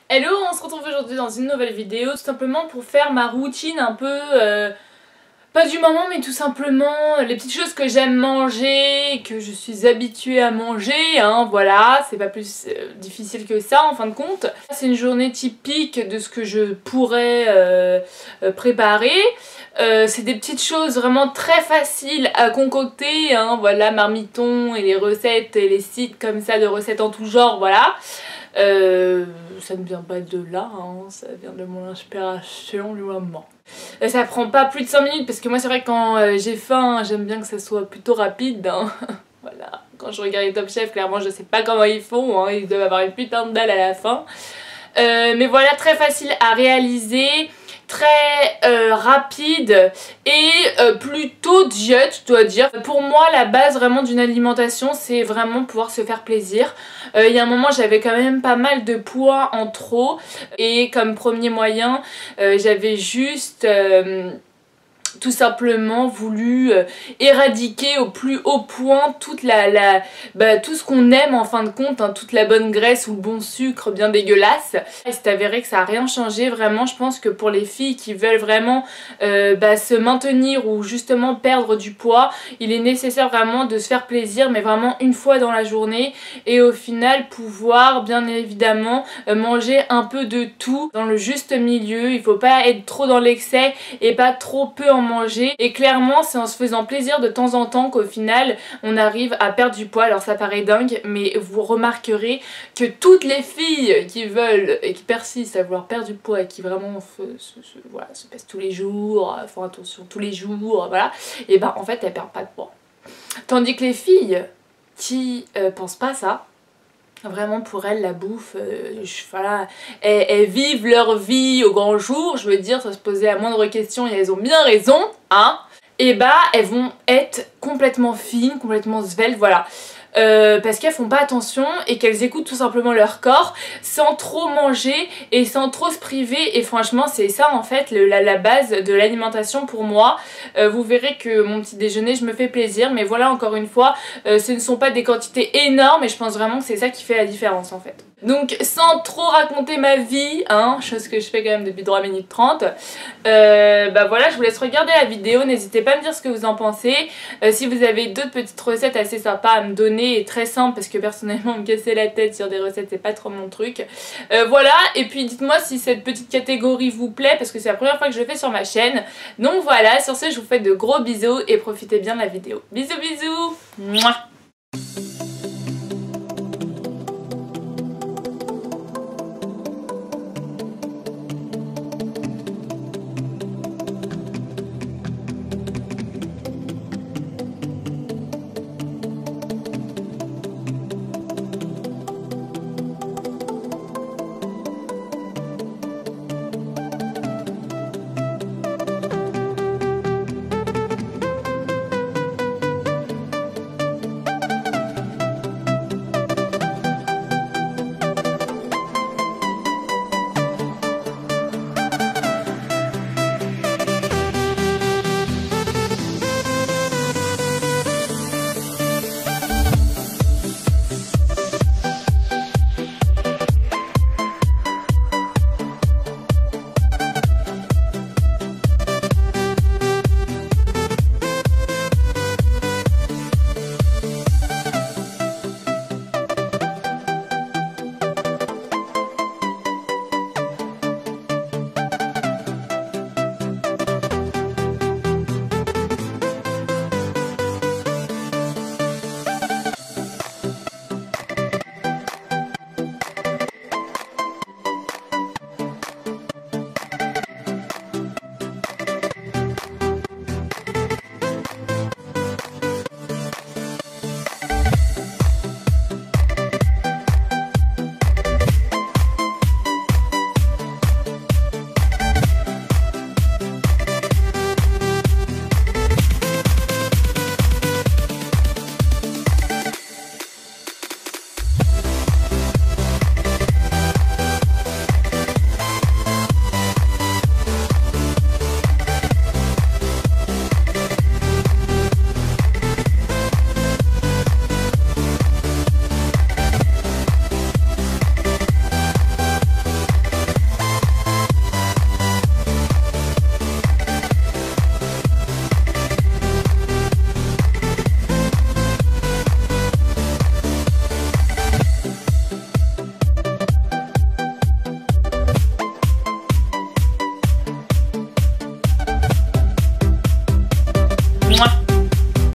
Hello, on se retrouve aujourd'hui dans une nouvelle vidéo, tout simplement pour faire ma routine un peu, pas du moment mais tout simplement les petites choses que j'aime manger, que je suis habituée à manger, hein, voilà, c'est pas plus difficile que ça en fin de compte. C'est une journée typique de ce que je pourrais préparer. C'est des petites choses vraiment très faciles à concocter, hein, voilà, Marmiton et les recettes et les sites comme ça de recettes en tout genre, voilà. Ça ne vient pas de là, hein, ça vient de mon inspiration du moment. Ça prend pas plus de 5 minutes parce que moi c'est vrai que quand j'ai faim, j'aime bien que ça soit plutôt rapide, hein. Voilà, quand je regarde les Top Chef, clairement je sais pas comment ils font, hein, ils doivent avoir une putain de dalle à la fin. Mais voilà, très facile à réaliser, très rapide et plutôt diète, je dois dire. Pour moi, la base vraiment d'une alimentation, c'est vraiment pouvoir se faire plaisir. Il y a un moment, j'avais quand même pas mal de poids en trop et comme premier moyen, j'avais juste tout simplement voulu éradiquer au plus haut point toute tout ce qu'on aime en fin de compte, hein, toute la bonne graisse ou le bon sucre bien dégueulasse. Il s'est avéré que ça n'a rien changé, vraiment. Je pense que pour les filles qui veulent vraiment se maintenir ou justement perdre du poids, il est nécessaire vraiment de se faire plaisir, mais vraiment une fois dans la journée, et au final pouvoir bien évidemment manger un peu de tout dans le juste milieu. Il faut pas être trop dans l'excès et pas trop peu en manger, et clairement c'est en se faisant plaisir de temps en temps qu'au final on arrive à perdre du poids. Alors ça paraît dingue, mais vous remarquerez que toutes les filles qui veulent et qui persistent à vouloir perdre du poids et qui vraiment voilà, se pèsent tous les jours, font attention tous les jours, voilà, et ben en fait elles perdent pas de poids. Tandis que les filles qui pensent pas ça, vraiment pour elles la bouffe, voilà, elles vivent leur vie au grand jour, je veux dire, sans se poser la moindre question, et elles ont bien raison, hein, et bah elles vont être complètement fines, complètement sveltes, voilà. Parce qu'elles font pas attention et qu'elles écoutent tout simplement leur corps sans trop manger et sans trop se priver, et franchement c'est ça en fait la base de l'alimentation pour moi. Vous verrez que mon petit déjeuner je me fais plaisir, mais voilà, encore une fois ce ne sont pas des quantités énormes, et je pense vraiment que c'est ça qui fait la différence en fait. Donc sans trop raconter ma vie, hein, chose que je fais quand même depuis 3 minutes 30, bah voilà, je vous laisse regarder la vidéo, n'hésitez pas à me dire ce que vous en pensez. Si vous avez d'autres petites recettes assez sympas à me donner et très simples, parce que personnellement me casser la tête sur des recettes c'est pas trop mon truc. Voilà, et puis dites-moi si cette petite catégorie vous plaît, parce que c'est la première fois que je le fais sur ma chaîne. Donc voilà, sur ce je vous fais de gros bisous et profitez bien de la vidéo. Bisous bisous. Mouah.